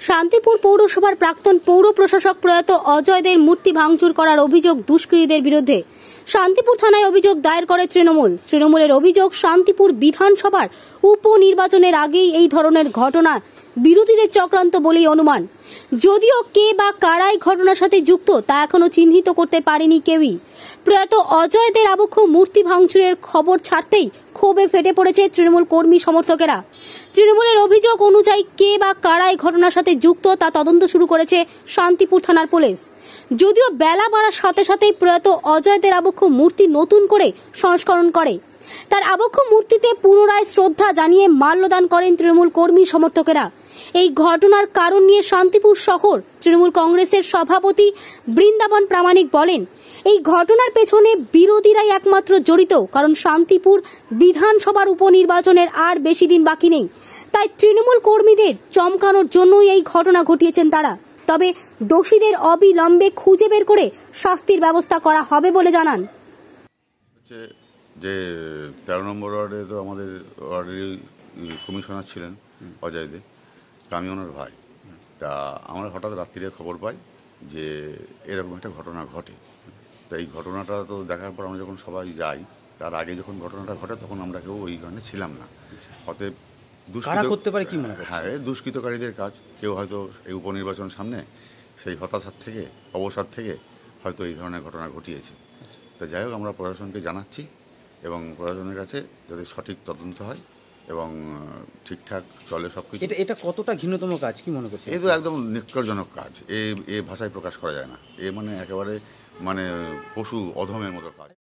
শান্তিপুর পৌরসভার প্রাক্তন পৌর প্রশাসক প্রয়াত অজয় দের মূর্তি ভাঙচুর করার অভিযোগ দুষ্কৃতীদের বিরুদ্ধে শান্তিপুর থানায় অভিযোগ দায়ের করে তৃণমূলের অভিযোগ শান্তিপুর বিধানসভার উপনির্বাচনের আগেই এই ধরনের ঘটনা বিরোধীদের চক্রান্ত বলেই অনুমান। যদিও কে বা কারাই ঘটনার সাথে যুক্ত তা এখনো চিহ্নিত করতে পারেনি কেউই। প্রয়াত অজয় দের আবক্ষ মূর্তি ভাঙচুরের খবর ছাড়তেই ক্ষোভে ফেটে পড়েছে তৃণমূল কর্মী সমর্থকেরা। তৃণমূলের অভিযোগ অনুযায়ী কে বা কারাই ঘটনার সাথে যুক্ত তা তদন্ত শুরু করেছে শান্তিপুর থানার পুলিশ। যদিও বেলা বাড়ার সাথে সাথেই প্রয়াত অজয় দের আবক্ষ মূর্তি নতুন করে সংস্করণ করে তার আবক্ষ মূর্তিতে পুনরায় শ্রদ্ধা জানিয়ে মাল্যদান করেন তৃণমূল কর্মী সমর্থকেরা। এই ঘটনার কারণ নিয়ে শান্তিপুর শহর তৃণমূল কংগ্রেসের সভাপতি বৃন্দাবন প্রামাণিক বলেন, এই ঘটনার পেছনে বিরোধীরাই একমাত্র জড়িত, কারণ শান্তিপুর বিধানসভার উপনির্বাচনের আর বেশি দিন বাকি নেই। তাই তৃণমূল কর্মীদের চমকানোর জন্যই এই ঘটনা ঘটিয়েছেন তারা। তবে দোষীদের অবিলম্বে খুঁজে বের করে শাস্তির ব্যবস্থা করা হবে বলে জানান। যে 13 নম্বর ওয়ার্ডে তো আমাদের ওয়ার্ডের কমিশনার ছিলেন অজয় দে, আমি ওনার ভাই। তা আমরা হঠাৎ রাত্রিরে খবর পাই যে এরকম একটা ঘটনা ঘটে। তো এই ঘটনাটা তো দেখার পর আমরা যখন সবাই যাই, তার আগে যখন ঘটনাটা ঘটে তখন আমরা কেউ ওইখানে ছিলাম না। অতএব দুষ্কৃতকারীদের কাজ, কেউ হয়তো এই উপনির্বাচন সামনে সেই হতাশার থেকে অবসাদ থেকে হয়তো এই ধরনের ঘটনা ঘটিয়েছে। তো যাই হোক, আমরা প্রশাসনকে জানাচ্ছি এবং প্রশাসনের কাছে যাতে সঠিক তদন্ত হয় এবং ঠিকঠাক চলে সব কিছু। এটা কতটা ঘৃণ্যতম কাজ কি মনে করছে? এই তো একদম নিষ্কর্জনক কাজ, এ ভাষায় প্রকাশ করা যায় না। এ মানে একেবারে পশু অধমের মতো কাজ।